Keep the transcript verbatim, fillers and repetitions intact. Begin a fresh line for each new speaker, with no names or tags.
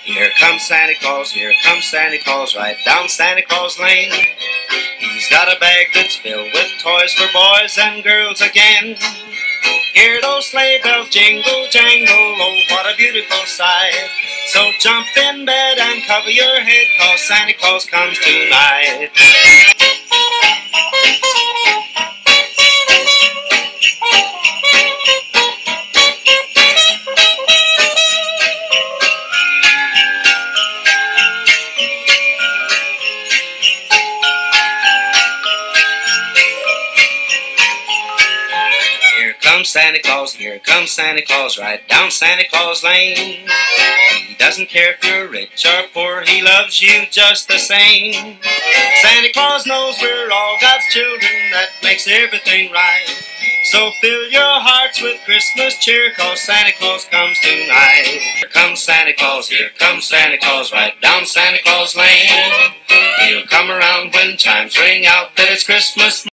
Here comes Santa Claus, here comes Santa Claus, right down Santa Claus Lane. He's got a bag that's filled with toys for boys and girls again. Hear those sleigh bells jingle, jangle, oh what a beautiful sight. So jump in bed and cover your head, 'cause Santa Claus comes tonight. Here comes Santa Claus, here comes Santa Claus, right down Santa Claus Lane. He doesn't care if you're rich or poor, he loves you just the same. Santa Claus knows we're all God's children, that makes everything right. So fill your hearts with Christmas cheer, 'cause Santa Claus comes tonight. Here comes Santa Claus, here comes Santa Claus, right down Santa Claus Lane. He'll come around when chimes ring out that it's Christmas